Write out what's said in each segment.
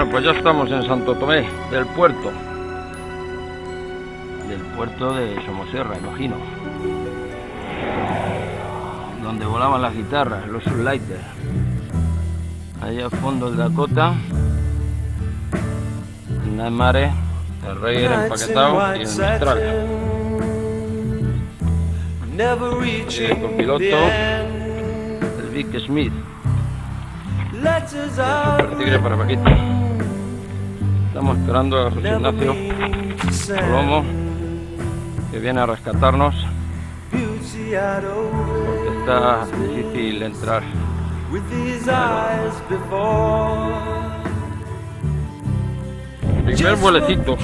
Bueno, pues ya estamos en Santo Tomé del puerto. Del puerto de Somosierra, imagino. Donde volaban las guitarras, los Sunlighters. Allá al fondo el Dakota. Namare, el Raider empaquetado y el Mistral. El copiloto, el Vic Smith. El Super Tigre para Paquito. Estamos esperando a José Ignacio Colomo, que viene a rescatarnos porque está difícil entrar. Primer vuelecito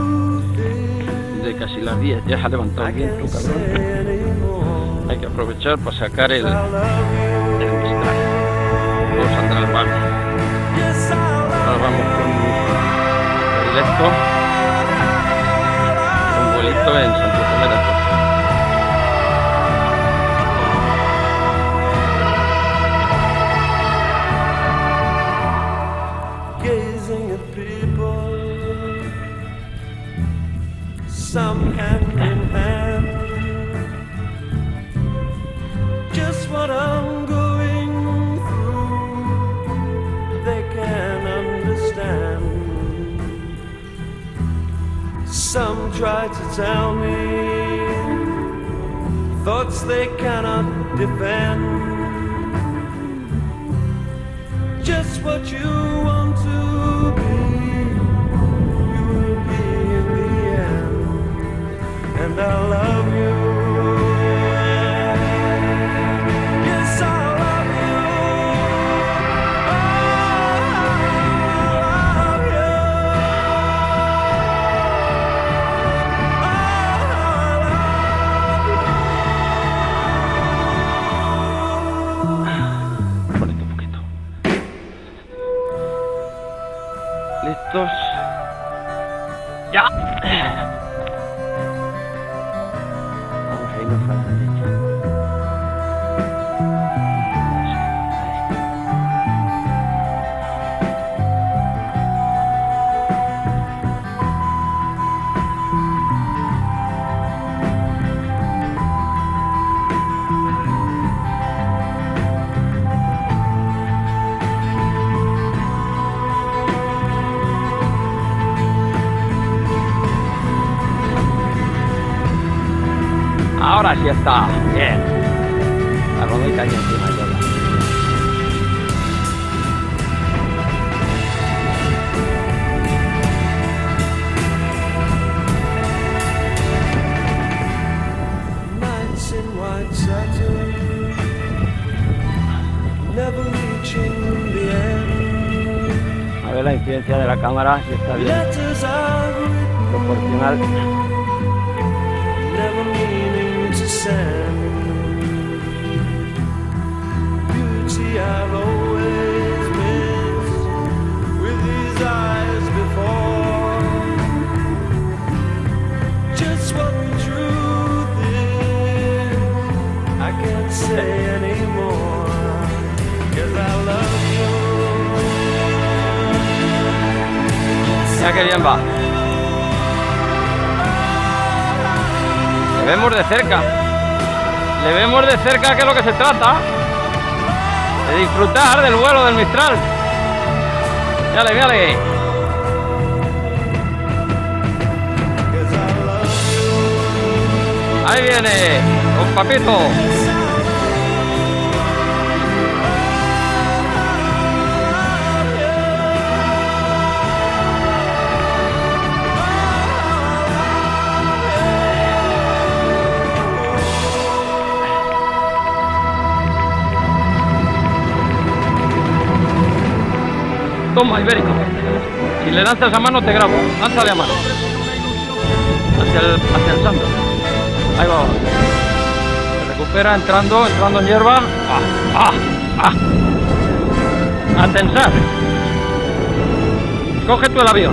de casi las 10, ya se ha levantado el viento, cabrón. Hay que aprovechar para sacar el Mistral. Luego saldrá el barco. Ahora vamos con directo, un vuelito en Santo Tomé del Puerto. Some hand in hand, just what I'm going through, they can understand. Some try to tell me thoughts they cannot defend, just what you want to be. And I love you. Yes, I love you. Ponete un poquito. ¿Listos? ¡Ya! Ahora sí está, bien. La rodita ahí encima de ella. Nights in white satin, never reaching the end. A ver la incidencia de la cámara, si está bien. Letters I've written, Proporcional. never meaning to send. Beauty I've always missed with these eyes before. Just what the truth is, I can't say anymore. 'Cause I love you. Mira qué bien va. Le vemos de cerca. Le vemos de cerca, que es lo que se trata. De disfrutar del vuelo del Mistral. Mírale, mírale. Ahí viene, con Papito. Toma, Ibérico. Si le lanzas a mano te grabo. Lánzale a mano. Hacia el santo. Ahí va. Se recupera entrando en hierba. A tensar. Coge tú el avión.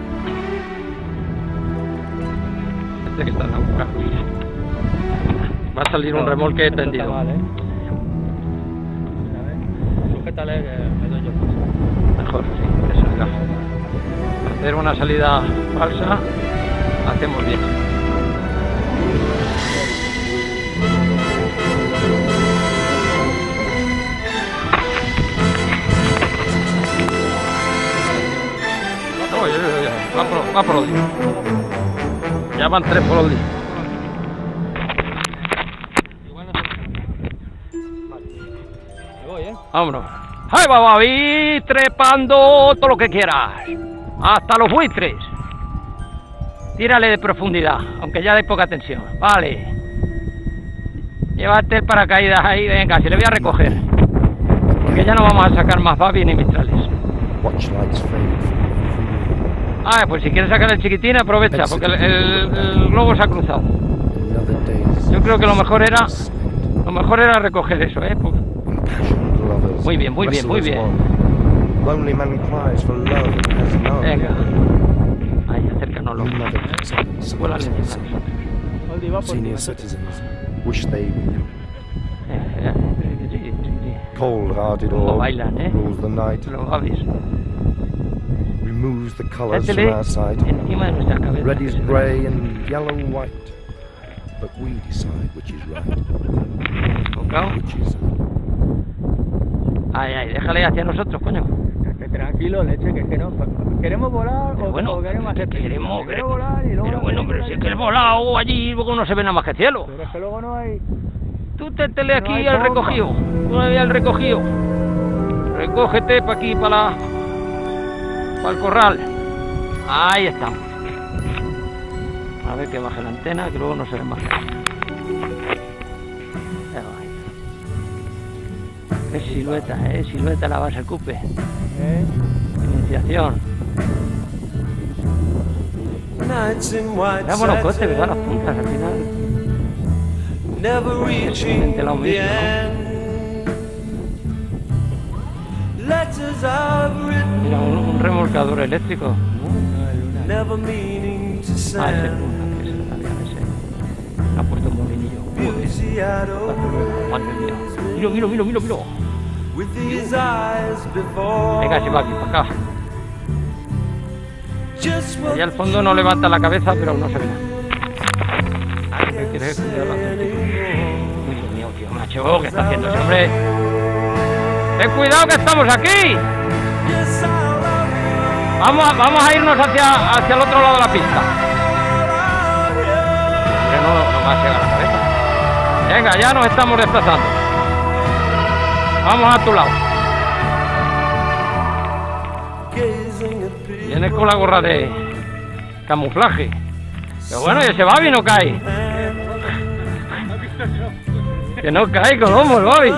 Este que está en la boca. Va a salir un remolque tendido. Vale. A ver, sujétale que me doy yo paso. Mejor, sí, que salga. Hacer una salida falsa, hacemos bien. Va por el día. Ya van 3 por el día. Igual no sé. Vale. Me voy, Vámonos. ¡Ay, bababí! Trepando todo lo que quieras. Hasta los buitres. Tírale de profundidad, aunque ya de poca tensión. Vale. Llévate el paracaídas ahí, venga, si le voy a recoger. Porque ya no vamos a sacar más babis ni mistrales. Watch lights fade from the view. Ah, pues si quieres sacar el chiquitín, aprovecha, porque el globo se ha cruzado. Another day's Yo creo que lo mejor era spent. recoger eso, porque- Impassioned lovers Muy bien, muy bien, muy wrestle as bien. one. Lonely man cries for love and has none. Venga. Ahí, acércanoslo. You mother acceptance Vuela of lenta. responsibility. Oldi, va por ti, Senior métete. citizens wish they knew. Sí, sí, sí. Cold-hearted Cómo orb bailan, rules the night, Los babis. removes the colours from Métele our sight. encima de nuestra cabeza. Red que is se ve. grey and yellow white, but we decide which is right, Enfocado. which is Ay, ay, déjale hacia nosotros, coño. Tranquilo, leche, que es que no. ¿Queremos volar Pero bueno, o queremos hacer queremos, Quiero volar y luego pero no bueno, queremos pero si es ir. que el volado allí luego no se ve nada más que cielo. Pero es que luego no hay. Tú te tele aquí No hay al bomba. recogido. Tú ahí al recogido. Recógete para aquí, para el corral. Ahí estamos. A ver que baje la antena, que luego no se ve más. Qué silueta, silueta la base Cupe. Iniciación. Nights in white Vámonos, coche, ¿verdad? Las satin, puntas al final. never reaching de la the misma, end. Letters I've written, Mira, un remolcador eléctrico. never meaning to Ah, ese es send. una, que es el avión ese. Me ha puesto un molinillo. Beauty I'd Madre mía. opened Mira. with these eyes before. Venga, se va aquí, para acá. Just what Allá al fondo no levanta la cabeza, pero no se ve nada. ¿Qué quieres que la Dios mío, tío, macho, ¿qué está haciendo ese hombre? ¡Ten cuidado que estamos aquí! yes, I love you. Vamos a irnos hacia el otro lado de la pista. Hombre, no va a llegar a la cabeza. Venga, ya nos estamos desplazando. Vamos a tu lado. Gazing at people Vienes con la gorra de camuflaje. Pero bueno, y ese Babi no cae. Que no cae, Colombo, el Babi.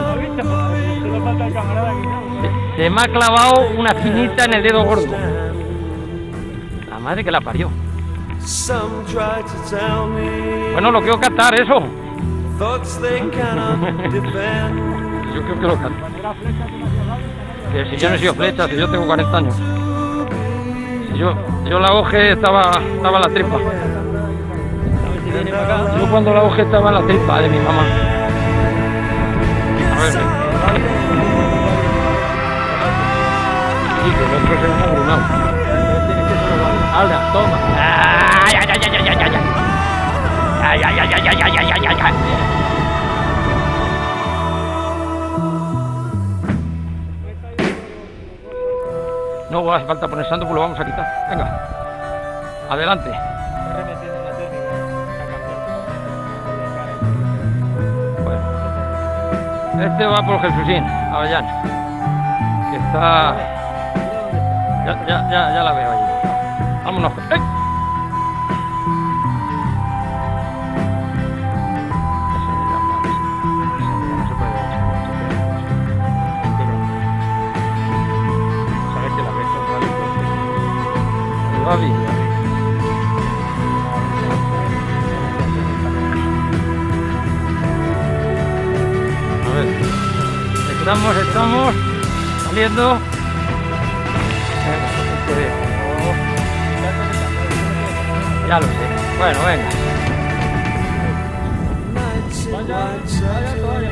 Se me ha clavado una finita en el dedo gordo. La madre que la parió. Some try to tell me Bueno, lo quiero cantar, eso. thoughts they cannot defend. Yo creo que lo canto. Que si yo no he sido flecha, si yo tengo 40 años. Si yo la oje estaba en la tripa. Yo cuando la oje estaba en la tripa de mi mamá. A ver. Sí, que el otro se me ha abrumado. Alda, toma. Ay, ay, ay, ay, ay, ay, ay. Ay, ay, ay, ay, ay, ay, ay, ay, ay. No hace falta poner santo, pues lo vamos a quitar. Venga. Adelante. Bueno. Este va por Jesúsín, Avellán. Que está... Ya la veo allí. Vámonos. ¡Ey! Babi. A ver, estamos saliendo. Ya lo sé. Bueno, venga. Nights in white satin,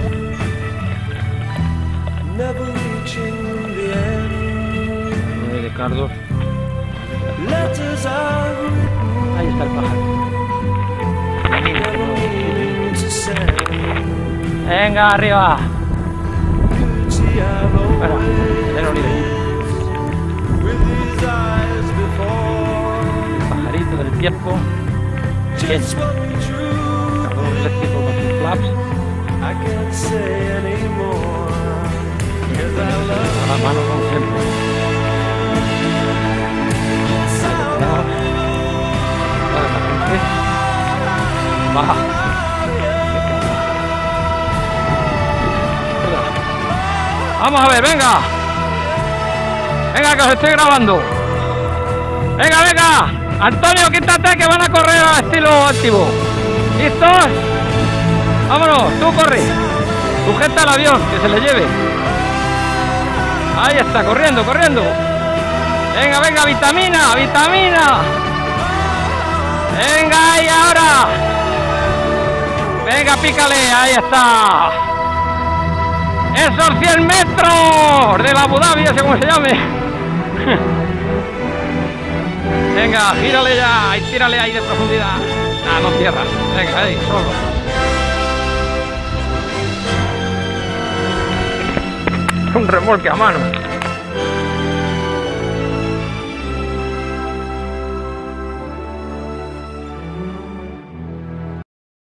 never reaching the end. De cardos. Letters I've written, Ahí está el pájaro. never meaning to send. Venga, arriba. Beauty I've Espera, ya lo olvidé. always, with these eyes before. Pajarito del tiempo. Just what the truth Cargador eléctrico con sus flaps. I can't say anymore. 'Cause I love A la mano como siempre. Baja. Vamos a ver, venga. Venga, que os estoy grabando. Venga, venga. Antonio, quítate que van a correr a estilo activo. ¿Listos? Vámonos, tú corre. Sujeta el avión, que se le lleve. Ahí está, corriendo, corriendo. Venga, venga, vitamina, vitamina. Venga, ahí ahora. Venga, pícale, ahí está. Esos 100 metros de la Abu Dhabi, ese como se llame. Venga, gírale ya y tírale ahí de profundidad. Ah, no cierra. Venga, ahí, solo. Un remolque a mano.